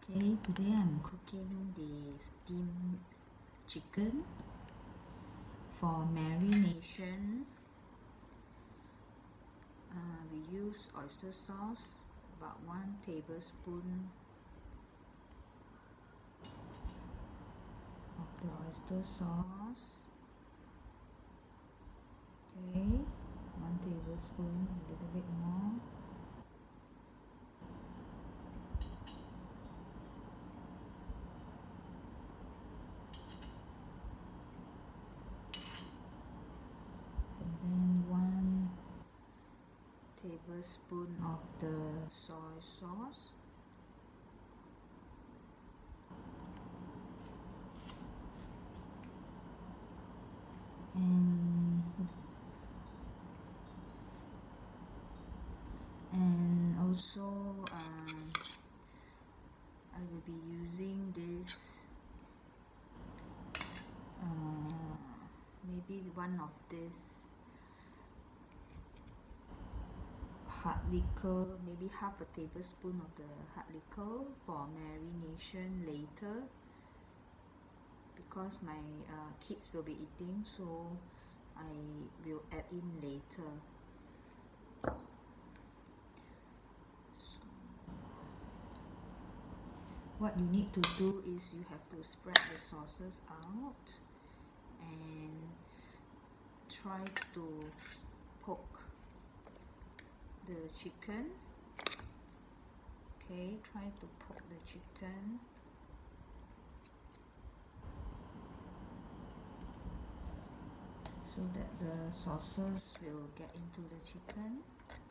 Okay, today I'm cooking the steamed chicken for marination. We use oyster sauce, about 1 tablespoon of the oyster sauce. Okay, 1 tablespoon, a little bit more. And then 1 tablespoon of the soy sauce. And also I will be using this maybe one of this hard liquor, maybe half a tablespoon of the hard liquor for marination later, because my kids will be eating, so I will add in later. What you need to do is you have to spread the sauces out and try to poke the chicken. Okay, try to poke the chicken. So that the sauces will get into the chicken.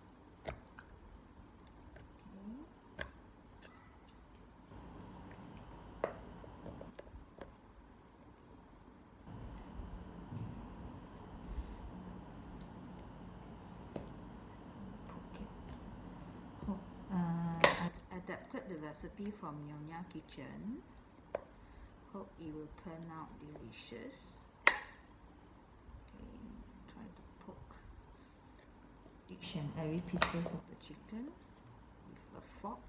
Adapted the recipe from Nyonya Kitchen. Hope it will turn out delicious. Okay, try to poke each and every pieces of the chicken with a fork.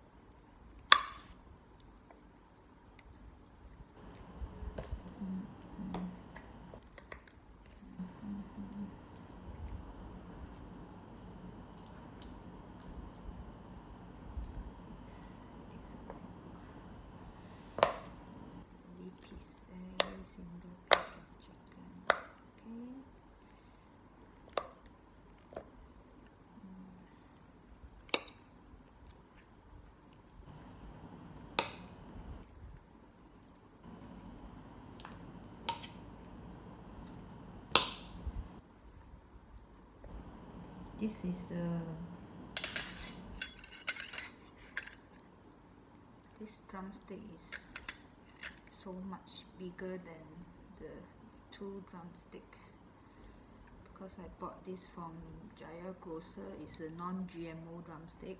This drumstick is so much bigger than the 2 drumstick, because I bought this from Jaya Grocer. It's a non-GMO drumstick.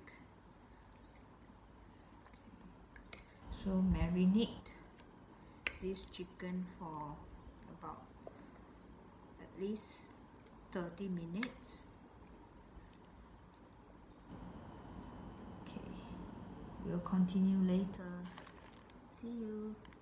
So marinate this chicken for about at least 30 minutes. We'll continue later. See you.